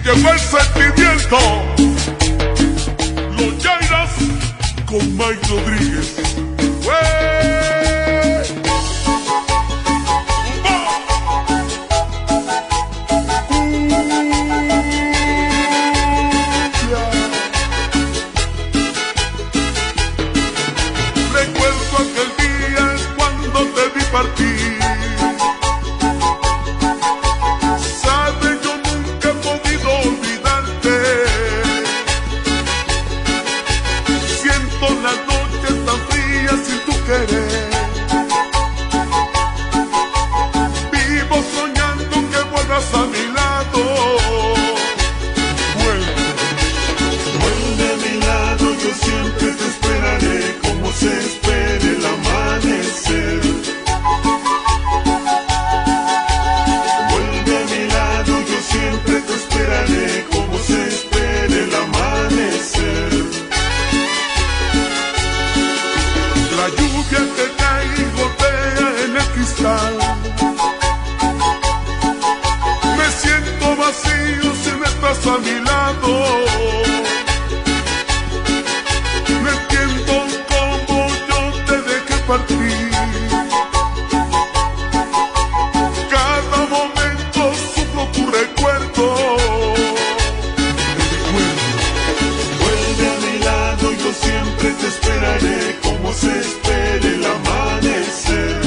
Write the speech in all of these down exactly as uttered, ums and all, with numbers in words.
llegó el sentimiento. Los Yairas con Mike Rodríguez. ¡Wey! Recuerdo aquel día cuando te vi partir. Sabes, yo nunca he podido olvidarte. Siento las noches tan frías sin tu querer. Vivo soñando que vuelvas a mi lado. Vuelve, Vuelve a mi lado, yo siempre te esperaré, como se espera el amanecer. Vuelve a mi lado, yo siempre te esperaré, como se espera el amanecer. la lluvia que cae y gotea en el cristal. Me siento vacío si no estás a mi lado. No entiendo cómo yo te dejé partir. Cada momento sufro tu recuerdo. Vuelve a mi lado, yo siempre te esperaré, como se espera el amanecer.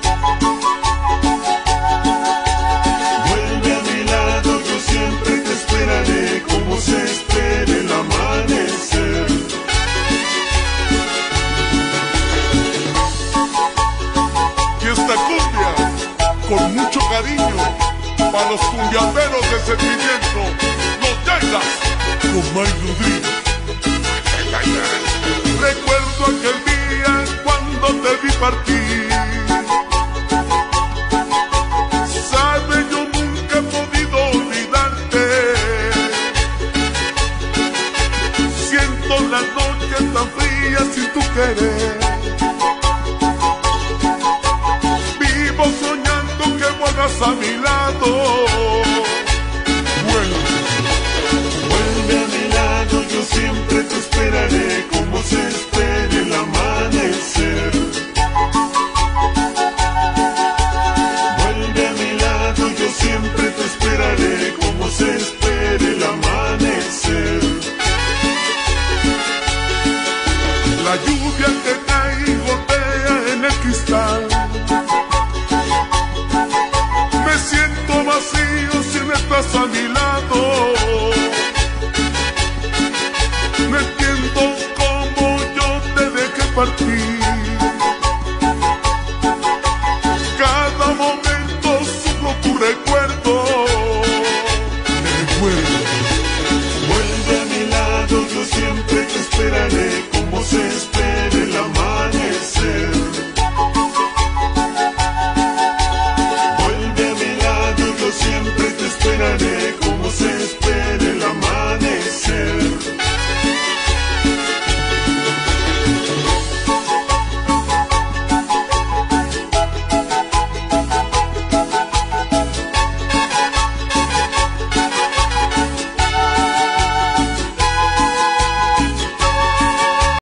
Vuelve a mi lado, yo siempre te esperaré, como se espera el amanecer. Y esta cumbia, con mucho cariño, para los cumbiamberos de sentimiento, los Yairas con Mike Rodríguez. Recuerdo aquel día cuando te vi partir. Sabes, yo nunca he podido olvidarte. Siento las noches tan frías sin tu querer. Vivo soñando que vuelvas a mi lado. Vuelve, Vuelve a mi lado, yo siempre te esperaré, como se espera el amanecer. Vuelve a mi lado, yo siempre te esperaré, como se espera el amanecer. la lluvia que cae y gotea en el cristal. Me siento vacío